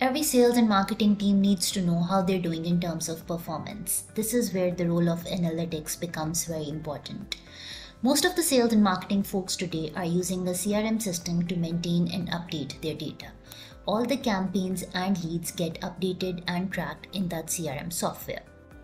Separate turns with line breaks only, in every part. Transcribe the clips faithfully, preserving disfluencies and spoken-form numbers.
Every sales and marketing team needs to know how they're doing in terms of performance. This is where the role of analytics becomes very important. Most of the sales and marketing folks today are using a C R M system to maintain and update their data. All the campaigns and leads get updated and tracked in that C R M software.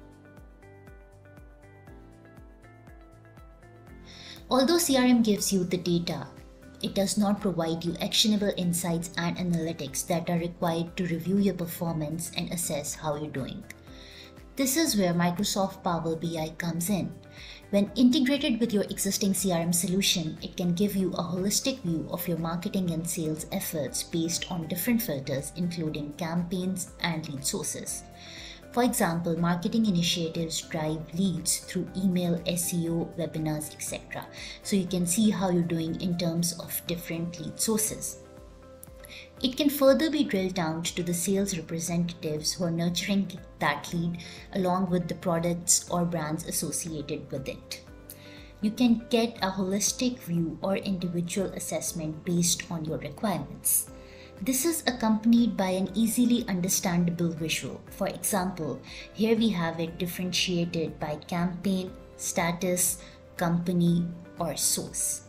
Although C R M gives you the data, it does not provide you actionable insights and analytics that are required to review your performance and assess how you're doing. This is where Microsoft Power B I comes in. When integrated with your existing C R M solution, it can give you a holistic view of your marketing and sales efforts based on different filters, including campaigns and lead sources. For example, marketing initiatives drive leads through email, S E O, webinars, et cetera. So you can see how you're doing in terms of different lead sources. It can further be drilled down to the sales representatives who are nurturing that lead along with the products or brands associated with it. You can get a holistic view or individual assessment based on your requirements. This is accompanied by an easily understandable visual. For example, here we have it differentiated by campaign, status, company, or source.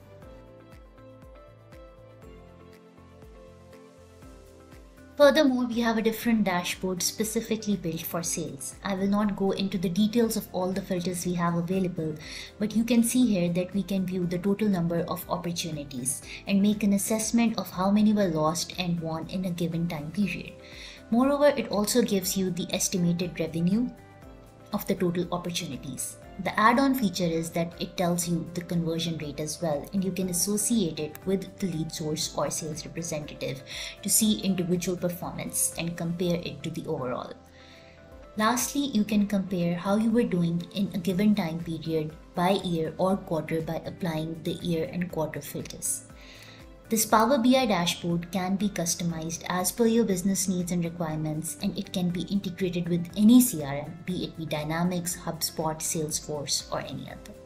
Furthermore, we have a different dashboard specifically built for sales. I will not go into the details of all the filters we have available, but you can see here that we can view the total number of opportunities and make an assessment of how many were lost and won in a given time period. Moreover, it also gives you the estimated revenue of the total opportunities. The add-on feature is that it tells you the conversion rate as well, and you can associate it with the lead source or sales representative to see individual performance and compare it to the overall. Lastly, you can compare how you were doing in a given time period by year or quarter by applying the year and quarter filters. This Power B I dashboard can be customized as per your business needs and requirements, and it can be integrated with any C R M, be it be Dynamics, HubSpot, Salesforce, or any other.